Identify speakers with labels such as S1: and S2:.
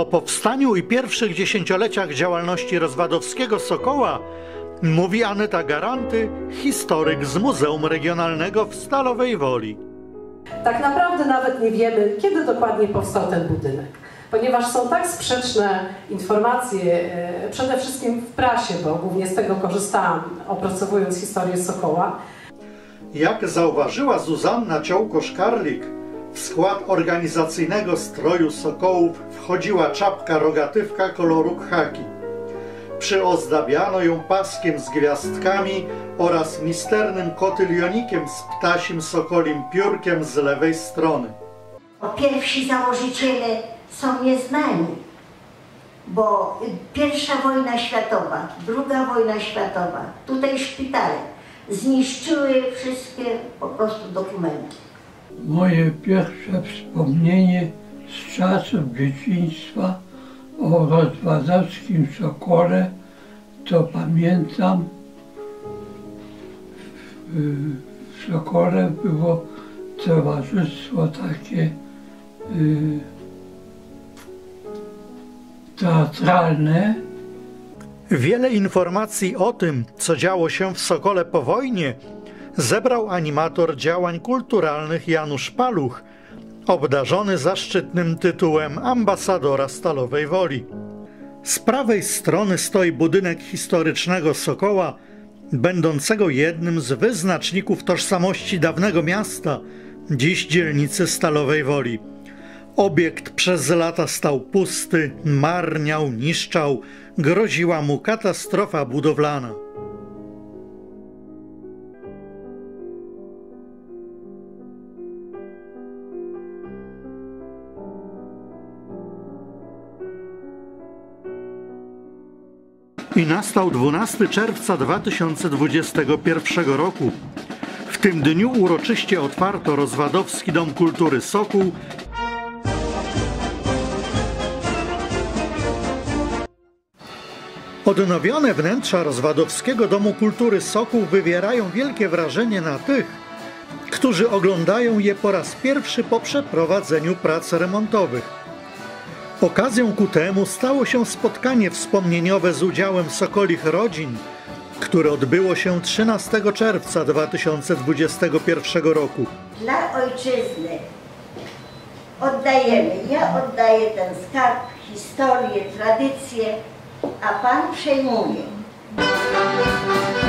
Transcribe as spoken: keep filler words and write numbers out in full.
S1: O powstaniu i pierwszych dziesięcioleciach działalności rozwadowskiego Sokoła mówi Aneta Garanty, historyk z Muzeum Regionalnego w Stalowej Woli.
S2: Tak naprawdę nawet nie wiemy, kiedy dokładnie powstał ten budynek, ponieważ są tak sprzeczne informacje, przede wszystkim w prasie, bo głównie z tego korzystałam, opracowując historię Sokoła.
S1: Jak zauważyła Zuzanna Ciołko-Szkarlik, w skład organizacyjnego stroju Sokołów wchodziła czapka rogatywka koloru khaki. Przyozdabiano ją paskiem z gwiazdkami oraz misternym kotylionikiem z ptasim sokolim piórkiem z lewej strony.
S3: Pierwsi założyciele są nieznani, bo pierwsza wojna światowa, druga wojna światowa, tutaj szpitale zniszczyły wszystkie po prostu dokumenty.
S4: Moje pierwsze wspomnienie z czasów dzieciństwa o rozwadowskim Sokole to pamiętam, w, w Sokole było towarzystwo takie y, teatralne.
S1: Wiele informacji o tym, co działo się w Sokole po wojnie, zebrał animator działań kulturalnych Janusz Paluch, obdarzony zaszczytnym tytułem ambasadora Stalowej Woli. Z prawej strony stoi budynek historycznego Sokoła, będącego jednym z wyznaczników tożsamości dawnego miasta, dziś dzielnicy Stalowej Woli. Obiekt przez lata stał pusty, marniał, niszczał, groziła mu katastrofa budowlana. I nastał dwunastego czerwca dwa tysiące dwudziestego pierwszego roku. W tym dniu uroczyście otwarto Rozwadowski Dom Kultury Sokół. Odnowione wnętrza Rozwadowskiego Domu Kultury Sokół wywierają wielkie wrażenie na tych, którzy oglądają je po raz pierwszy po przeprowadzeniu prac remontowych. Okazją ku temu stało się spotkanie wspomnieniowe z udziałem sokolich rodzin, które odbyło się trzynastego czerwca dwa tysiące dwudziestego pierwszego roku.
S3: Dla ojczyzny oddajemy, ja oddaję ten skarb, historię, tradycję, a Pan przejmuje.